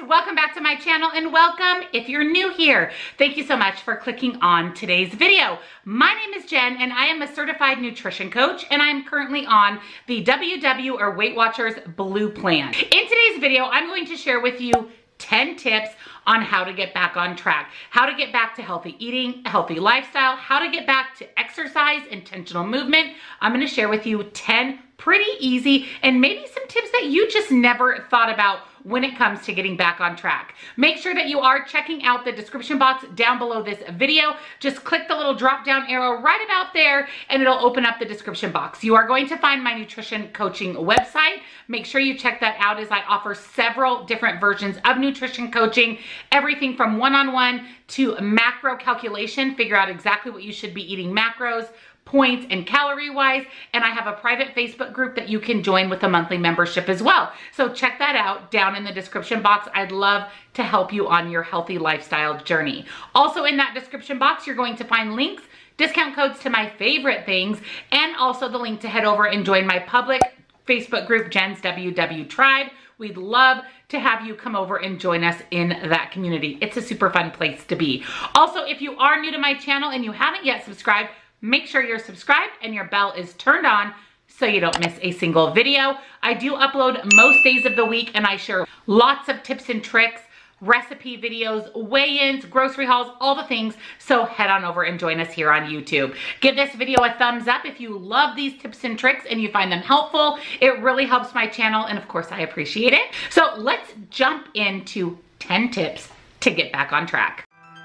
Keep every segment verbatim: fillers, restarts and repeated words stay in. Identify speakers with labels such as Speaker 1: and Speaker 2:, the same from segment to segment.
Speaker 1: welcome back to my channel and welcome if you're new here. Thank you so much for clicking on today's video. My name is Jen and I am a certified nutrition coach and I'm currently on the W W or Weight Watchers Blue Plan. In today's video, I'm going to share with you ten tips on how to get back on track, how to get back to healthy eating, a healthy lifestyle, how to get back to exercise, intentional movement. I'm gonna share with you ten pretty easy and maybe some tips that you just never thought about when it comes to getting back on track. Make sure that you are checking out the description box down below this video. Just click the little drop down arrow right about there and it'll open up the description box. You are going to find my nutrition coaching website. Make sure you check that out as I offer several different versions of nutrition coaching, everything from one-on-one to macro calculation, figure out exactly what you should be eating macros, points and calorie wise, and I have a private Facebook group that you can join with a monthly membership as well. So check that out down in the description box. I'd love to help you on your healthy lifestyle journey. Also in that description box, you're going to find links, discount codes to my favorite things, and also the link to head over and join my public Facebook group, Jen's W W Tribe. We'd love to have you come over and join us in that community. It's a super fun place to be. Also, if you are new to my channel and you haven't yet subscribed, make sure you're subscribed and your bell is turned on so you don't miss a single video. I do upload most days of the week and I share lots of tips and tricks, recipe videos, weigh-ins, grocery hauls, all the things. So head on over and join us here on YouTube. Give this video a thumbs up if you love these tips and tricks and you find them helpful. It really helps my channel and of course I appreciate it. So let's jump into ten tips to get back on track.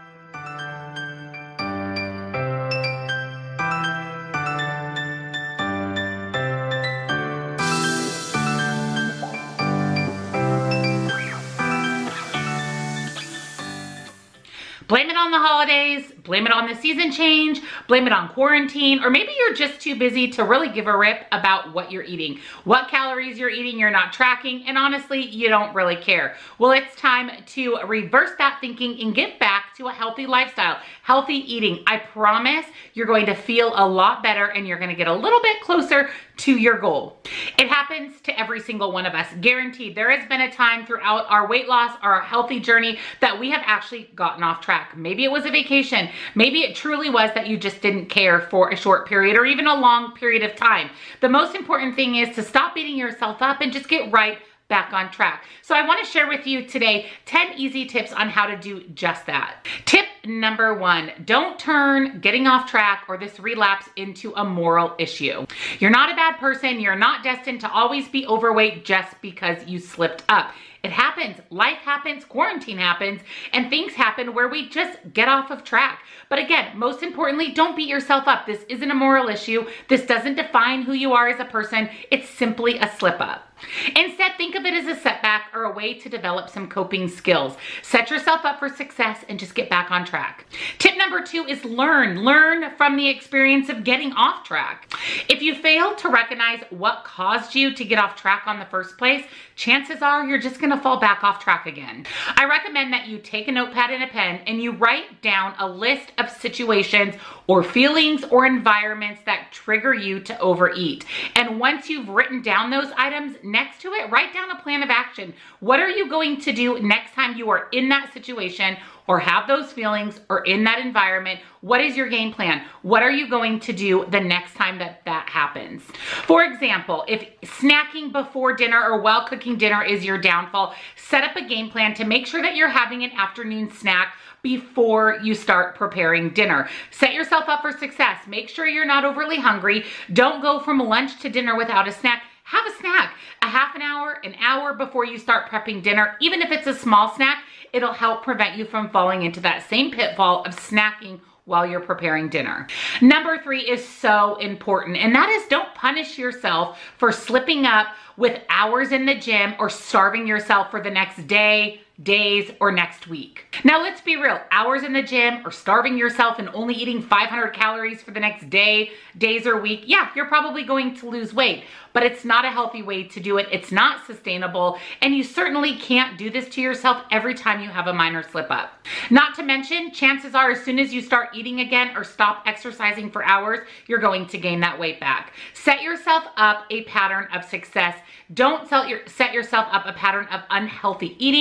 Speaker 1: Blame it on the holidays, blame it on the season change, blame it on quarantine, or maybe you're just too busy to really give a rip about what you're eating, what calories you're eating, you're not tracking, and honestly, you don't really care. Well, it's time to reverse that thinking and get back to a healthy lifestyle, healthy eating. I promise you're going to feel a lot better and you're gonna get a little bit closer to your goal. It happens to every single one of us, guaranteed. There has been a time throughout our weight loss, our healthy journey, that we have actually gotten off track. Maybe it was a vacation. Maybe it truly was that you just didn't care for a short period or even a long period of time. The most important thing is to stop beating yourself up and just get right back on track. So I want to share with you today ten easy tips on how to do just that. Tip number one, don't turn getting off track or this relapse into a moral issue. You're not a bad person. You're not destined to always be overweight just because you slipped up. It happens, life happens, quarantine happens, and things happen where we just get off of track. But again, most importantly, don't beat yourself up. This isn't a moral issue. This doesn't define who you are as a person. It's simply a slip up. Instead, think of it as a setback or a way to develop some coping skills. Set yourself up for success and just get back on track. Tip number two is learn. Learn from the experience of getting off track. If you fail to recognize what caused you to get off track on the first place, chances are you're just gonna fall back off track again. I recommend that you take a notepad and a pen and you write down a list of situations or feelings or environments that trigger you to overeat. And once you've written down those items, next to it, write down a plan of action. What are you going to do next time you are in that situation or have those feelings or in that environment? What is your game plan? What are you going to do the next time that that happens? For example, if snacking before dinner or while cooking dinner is your downfall, set up a game plan to make sure that you're having an afternoon snack before you start preparing dinner. Set yourself up for success. Make sure you're not overly hungry. Don't go from lunch to dinner without a snack. Have a snack, a half an hour, an hour before you start prepping dinner. Even if it's a small snack, it'll help prevent you from falling into that same pitfall of snacking while you're preparing dinner. Number three is so important, and that is don't punish yourself for slipping up with hours in the gym or starving yourself for the next day, days, or next week. Now let's be real, hours in the gym or starving yourself and only eating five hundred calories for the next day, days or week, yeah, you're probably going to lose weight, but it's not a healthy way to do it. It's not sustainable, and you certainly can't do this to yourself every time you have a minor slip up. Not to mention, chances are as soon as you start eating again or stop exercising for hours, you're going to gain that weight back. Set yourself up a pattern of success. Don't set, your, set yourself up a pattern of unhealthy eating,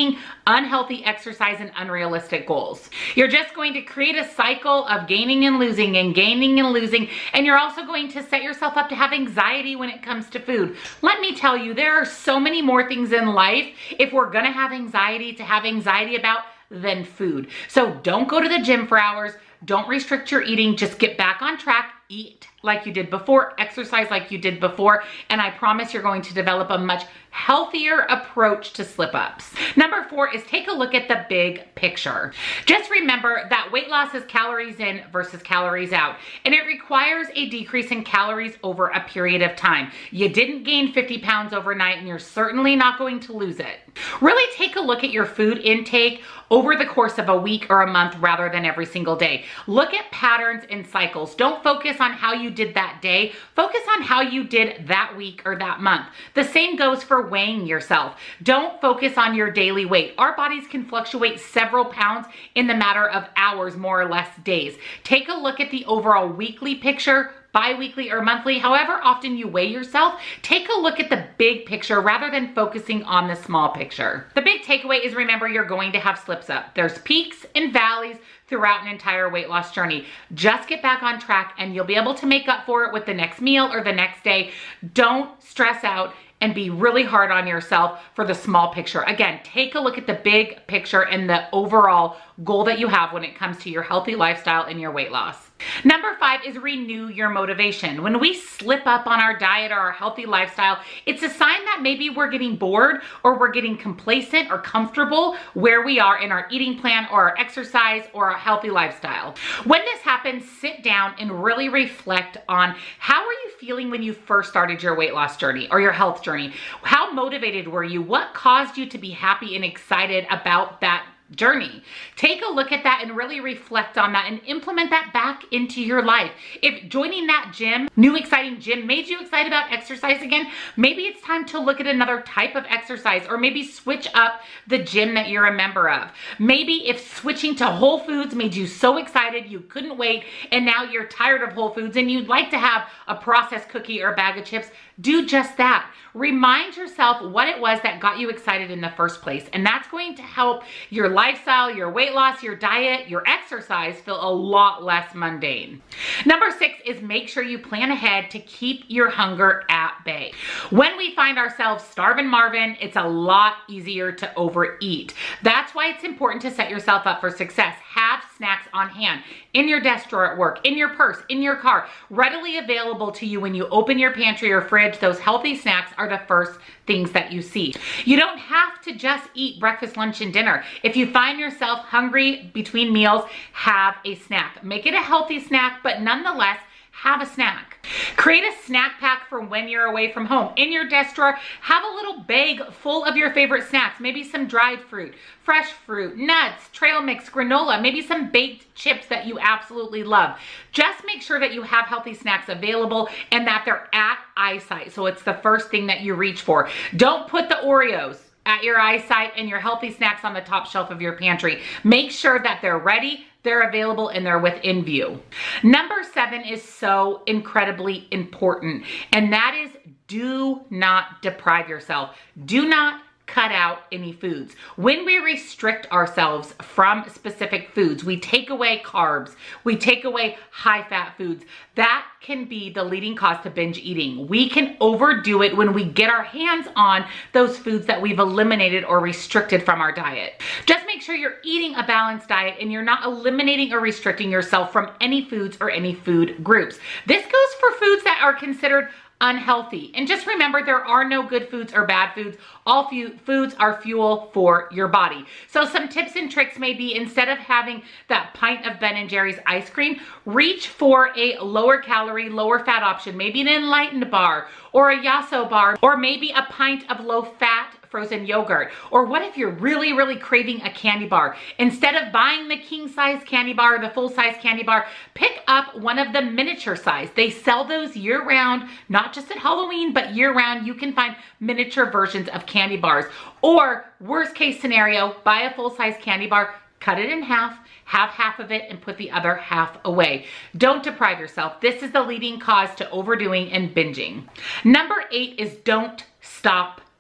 Speaker 1: unhealthy exercise and unrealistic goals. You're just going to create a cycle of gaining and losing and gaining and losing, and you're also going to set yourself up to have anxiety when it comes to food. Let me tell you, there are so many more things in life if we're gonna have anxiety to have anxiety about than food. So don't go to the gym for hours. Don't restrict your eating. Just get back on track. Eat like you did before, exercise like you did before, and I promise you're going to develop a much healthier approach to slip-ups. Number four is take a look at the big picture. Just remember that weight loss is calories in versus calories out, and it requires a decrease in calories over a period of time. You didn't gain fifty pounds overnight, and you're certainly not going to lose it. Really take a look at your food intake over the course of a week or a month rather than every single day. Look at patterns and cycles. Don't focus on how you did that day. Focus on how you did that week or that month. The same goes for weighing yourself. Don't focus on your daily weight. Our bodies can fluctuate several pounds in the matter of hours, more or less days. Take a look at the overall weekly picture, bi-weekly or monthly, however often you weigh yourself. Take a look at the big picture rather than focusing on the small picture. The big takeaway is, remember, you're going to have slips up. There's peaks and valleys throughout an entire weight loss journey. Just get back on track and you'll be able to make up for it with the next meal or the next day. Don't stress out and be really hard on yourself for the small picture. Again, take a look at the big picture and the overall goal that you have when it comes to your healthy lifestyle and your weight loss. Number five is renew your motivation. When we slip up on our diet or our healthy lifestyle, it's a sign that maybe we're getting bored or we're getting complacent or comfortable where we are in our eating plan or our exercise or our healthy lifestyle. When this happens, sit down and really reflect on how are you feeling when you first started your weight loss journey or your health journey? How motivated were you? What caused you to be happy and excited about that journey? Take a look at that and really reflect on that and implement that back into your life. If joining that gym, new exciting gym, made you excited about exercise again, maybe it's time to look at another type of exercise, or maybe switch up the gym that you're a member of. Maybe if switching to Whole Foods made you so excited you couldn't wait, and now you're tired of Whole Foods and you'd like to have a processed cookie or a bag of chips, do just that. Remind yourself what it was that got you excited in the first place, and that's going to help your lifestyle, your weight loss, your diet, your exercise feel a lot less mundane. Number six is make sure you plan ahead to keep your hunger at bay. When we find ourselves starving Marvin, it's a lot easier to overeat. That's why it's important to set yourself up for success. Have snacks on hand, in your desk drawer at work, in your purse, in your car, readily available to you when you open your pantry or fridge. Those healthy snacks are the first things that you see. You don't have to just eat breakfast, lunch, and dinner. If you find yourself hungry between meals, have a snack. Make it a healthy snack, but nonetheless, have a snack. Create a snack pack for when you're away from home. In your desk drawer, have a little bag full of your favorite snacks. Maybe some dried fruit, fresh fruit, nuts, trail mix, granola, maybe some baked chips that you absolutely love. Just make sure that you have healthy snacks available and that they're at eyesight. So it's the first thing that you reach for. Don't put the Oreos at your eyesight and your healthy snacks on the top shelf of your pantry. Make sure that they're ready, they're available, and they're within view. Number seven is so incredibly important, and that is do not deprive yourself. Do not cut out any foods. When we restrict ourselves from specific foods, we take away carbs, we take away high-fat foods. That can be the leading cause to binge eating. We can overdo it when we get our hands on those foods that we've eliminated or restricted from our diet. Just make sure you're eating a balanced diet and you're not eliminating or restricting yourself from any foods or any food groups. This goes for foods that are considered unhealthy. And just remember, there are no good foods or bad foods. All foods are fuel for your body. So some tips and tricks may be, instead of having that pint of Ben and Jerry's ice cream, reach for a lower calorie, lower fat option, maybe an Enlightened bar or a Yasso bar, or maybe a pint of low fat frozen yogurt. Or what if you're really, really craving a candy bar? Instead of buying the king size candy bar or the full size candy bar, pick up one of the miniature size. They sell those year round, not just at Halloween, but year round. You can find miniature versions of candy bars. Or worst case scenario, buy a full size candy bar, cut it in half, have half of it and put the other half away. Don't deprive yourself. This is the leading cause to overdoing and binging. Number eight is don't stop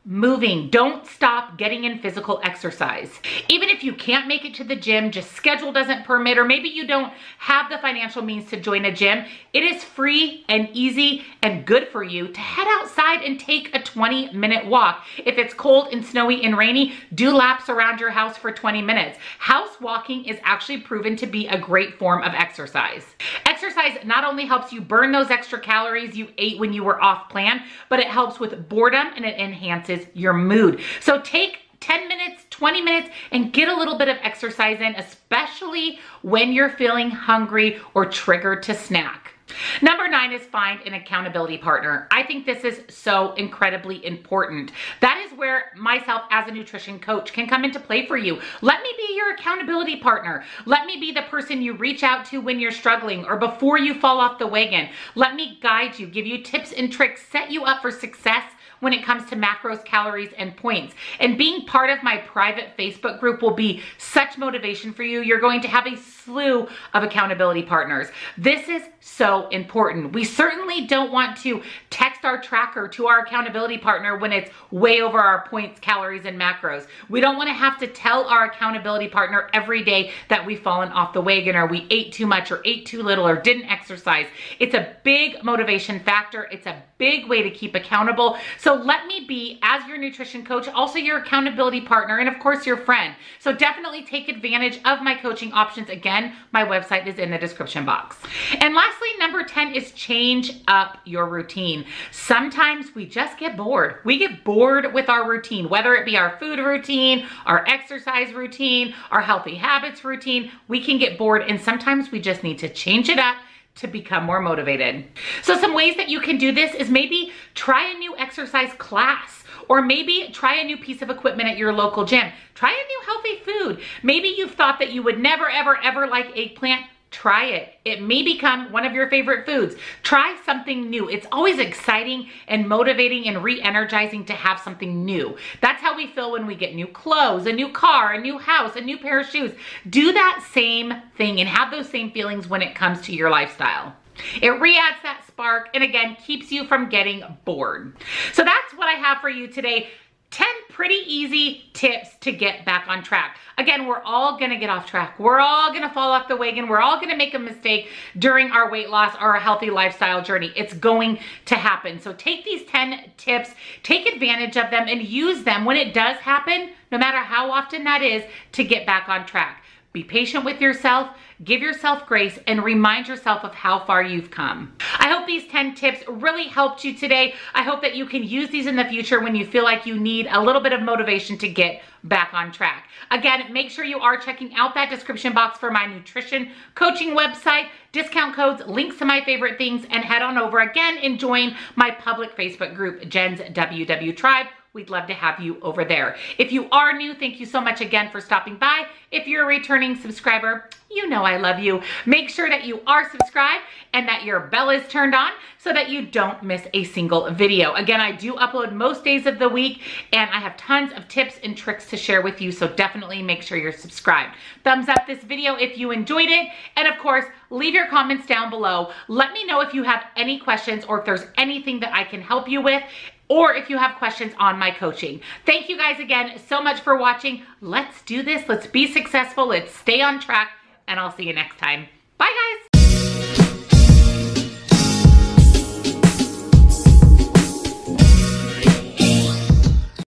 Speaker 1: moving. Don't stop getting in physical exercise. Even if you can't make it to the gym, just schedule doesn't permit, or maybe you don't have the financial means to join a gym, it is free and easy and good for you to head outside and take a twenty minute walk. If it's cold and snowy and rainy, do laps around your house for twenty minutes. House walking is actually proven to be a great form of exercise. Exercise not only helps you burn those extra calories you ate when you were off plan, but it helps with boredom and it enhances your mood. So take ten minutes, twenty minutes, and get a little bit of exercise in, especially when you're feeling hungry or triggered to snack. Number nine is find an accountability partner. I think this is so incredibly important. That is where myself as a nutrition coach can come into play for you. Let me be your accountability partner. Let me be the person you reach out to when you're struggling or before you fall off the wagon. Let me guide you, give you tips and tricks, set you up for success when it comes to macros, calories, and points. And being part of my private Facebook group will be such motivation for you. You're going to have a slew of accountability partners. This is so important. We certainly don't want to text our tracker to our accountability partner when it's way over our points, calories, and macros. We don't want to have to tell our accountability partner every day that we've fallen off the wagon or we ate too much or ate too little or didn't exercise. It's a big motivation factor. It's a big way to keep accountable. So let me be, as your nutrition coach, also your accountability partner, and of course your friend. So definitely take advantage of my coaching options. Again, my website is in the description box. And lastly, number ten is change up your routine. Sometimes we just get bored. We get bored with our routine, whether it be our food routine, our exercise routine, our healthy habits routine. We can get bored, and sometimes we just need to change it up to become more motivated. So some ways that you can do this is maybe try a new exercise class, or maybe try a new piece of equipment at your local gym. Try a new healthy food. Maybe you've thought that you would never, ever, ever like eggplant. Try it. It may become one of your favorite foods. Try something new. It's always exciting and motivating and re-energizing to have something new. That's how we feel when we get new clothes, a new car, a new house, a new pair of shoes. Do that same thing and have those same feelings when it comes to your lifestyle. It re-adds that spark and again, keeps you from getting bored. So that's what I have for you today. ten pretty easy tips to get back on track. Again, we're all gonna get off track. We're all gonna fall off the wagon. We're all gonna make a mistake during our weight loss or a healthy lifestyle journey. It's going to happen. So take these ten tips, take advantage of them, and use them when it does happen, no matter how often that is, to get back on track. Be patient with yourself, give yourself grace, and remind yourself of how far you've come. I hope these ten tips really helped you today. I hope that you can use these in the future when you feel like you need a little bit of motivation to get back on track. Again, make sure you are checking out that description box for my nutrition coaching website, discount codes, links to my favorite things, and head on over again and join my public Facebook group, Jen's W W Tribe. We'd love to have you over there. If you are new, thank you so much again for stopping by. If you're a returning subscriber, you know I love you. Make sure that you are subscribed and that your bell is turned on so that you don't miss a single video. Again, I do upload most days of the week and I have tons of tips and tricks to share with you, so definitely make sure you're subscribed. Thumbs up this video if you enjoyed it, and of course, leave your comments down below. Let me know if you have any questions or if there's anything that I can help you with, or if you have questions on my coaching. Thank you guys again so much for watching. Let's do this. Let's be successful. Let's stay on track, and I'll see you next time.